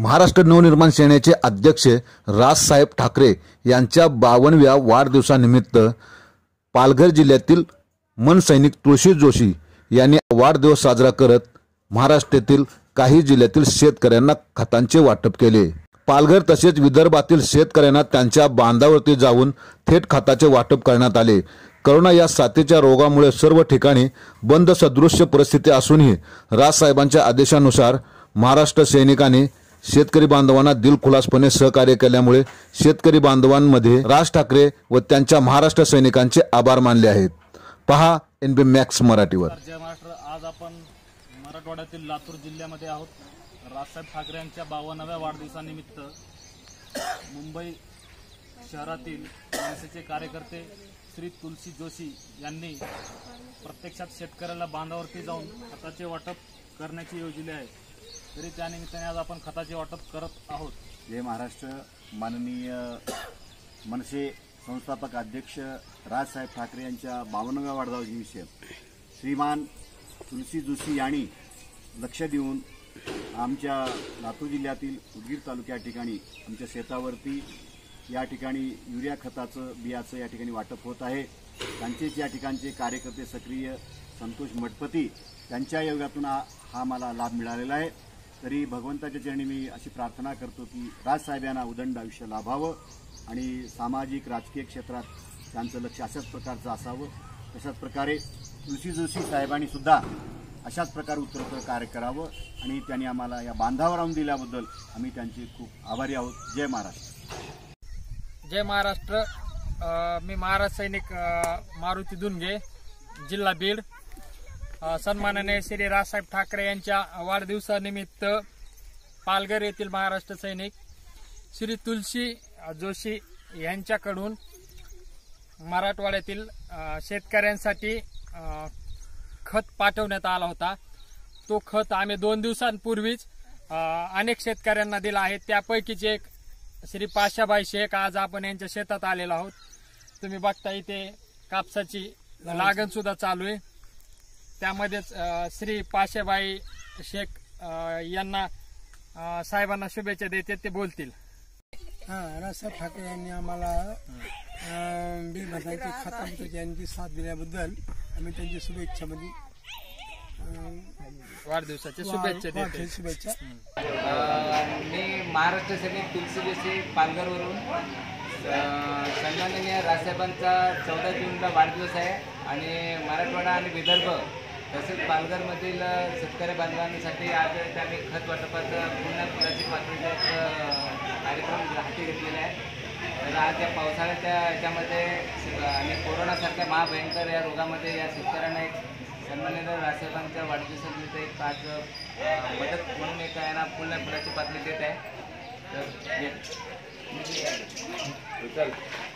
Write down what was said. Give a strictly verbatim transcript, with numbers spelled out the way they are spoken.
महाराष्ट्र नवनिर्माण सेनेचे अध्यक्ष राजसाहेब ठाकरे यांच्या बावनव्या वाढदिवसानिमित्त पालघर जिल्ह्यातील मनसैनिक तुळशी जोशी यांनी वाढदिवस साजरा करत महाराष्ट्रातील काही जिल्ह्यातील शेतकऱ्यांना खतांचे वाटप केले। पालघर तसेच विदर्भातील शेतकऱ्यांना त्यांच्या बांधावरती जाऊन थेट खताचे वाटप करण्यात आले। कोरोना या साथीच्या रोगामुळे सर्व ठिकाणी बंद सदृश्य परिस्थिती असूनही राजसाहेबांच्या आदेशानुसार महाराष्ट्र सैनिकांनी शेतकरी बांधवांना दिलखुलासपणे सहकार्य केल्यामुळे शेतकरी बांधवांमध्ये राज ठाकरे व त्यांच्या महाराष्ट्र सैनिकांचे आभार मानले आहेत। पहा एनबी मॅक्स मराठीवर। जय महाराष्ट्र। आज आपण मराठवाड्यातील लातूर जिल्ह्यामध्ये आहोत। राजसाहेब ठाकरे यांच्या बावन्नाव्या वाढदिवसानिमित्त मुंबई शहरातील मनसेचे कार्यकर्ते श्री तुलसी जोशी यांनी प्रत्यक्षात शेतकऱ्याला बांधावरती जाऊन खताचे वाटप करण्याची योजना आहे। तरी त्यानिमित्ताने आज आपण खताचे वाटप करत आहोत। जय महाराष्ट्र। माननीय मनसे संस्थापक अध्यक्ष राजसाहेब ठाकरे यांच्या बावन्नाव्या वाढदिवसानिमित्त श्रीमान तुलसी जोशी यांनी लक्ष देऊन आमच्या लातूर जिल्ह्यातील उदगीर तालुक्या ठिकाणी आमच्या शेतावरती या ठिकाणी युरिया खताचं बियाचं या ठिकाणी वाटप होत आहे। त्यांचेच या ठिकाणचे कार्यकर्ते सक्रिय संतोष मठपती त्यांच्या योगातून हा मला लाभ मिळालेला आहे। तरी भगवंताच्या चरणी मी अशी प्रार्थना करतो की राजसाहेब यांना उदंड आयुष्य लाभावं आणि सामाजिक राजकीय क्षेत्रात त्यांचं लक्ष अशाच प्रकारचं असावं। तशाच प्रकारे तुलसी जोशी साहेबांनी सुद्धा अशाच प्रकारे उत्तरोत्तर कार्य करावं आणि त्यांनी आम्हाला या बांधावर आणून दिल्याबद्दल आम्ही त्यांचे खूप आभारी आहोत। जय महाराष्ट्र। जय महाराष्ट्र। मी महाराज सैनिक मारुती दुनगे, जिल्हा बीड। सन्माननीय श्री राजसाहेब ठाकरे यांच्या वाढदिवसानिमित्त पालघर येथील महाराष्ट्र सैनिक श्री तुलसी जोशी यांच्याकडून मराठवाड्यातील शेतकऱ्यांसाठी खत पाठवण्यात आला होता। तो खत आम्ही दोन दिवसांपूर्वीच अनेक शेतकऱ्यांना दिला आहे। त्यापैकीच एक श्री पाशाबाई शेख आज आपण यांच्या शेतात आलेलो आहोत। तुम्ही बघता इथे कापसाची लागण सुद्धा चालू आहे। त्यामध्येच श्री पाशाबाई शेख यांना साहेबांना शुभेच्छा देते, ते बोलतील। हां, राजसाहेब ठाकरे यांनी आम्हाला बिल भरण्याची खतांची यांची साथ दिल्याबद्दल आम्ही त्यांची शुभेच्छा म्हणजे वाढदिवसाच्या शुभेच्छा देते। शुभेच्छा। मी महाराष्ट्र सैनिक तुलसी जोशी पालघरवरून। सन्माननीय राजसाहेबांचा चौदा जूनला वाढदिवस आहे आणि मराठवाडा आणि विदर्भ तसेच पालघरमधील शेतकरी बांधवांसाठी आज त्यांनी खत वाटपाचा पुन्हा फुलाची पातळीचा एक कार्यक्रम हाती घेतलेला आहे। तर आज या पावसाळ्याच्या याच्यामध्ये आणि कोरोनासारख्या महाभयंकर या रोगामध्ये या शेतकऱ्यांना एक सन्माननीय राजसाहेबांच्या वाढदिवसानिमित्त एक आज मदत म्हणून एक यांना पुन्हा फुलाची पातळी देत आहे। तर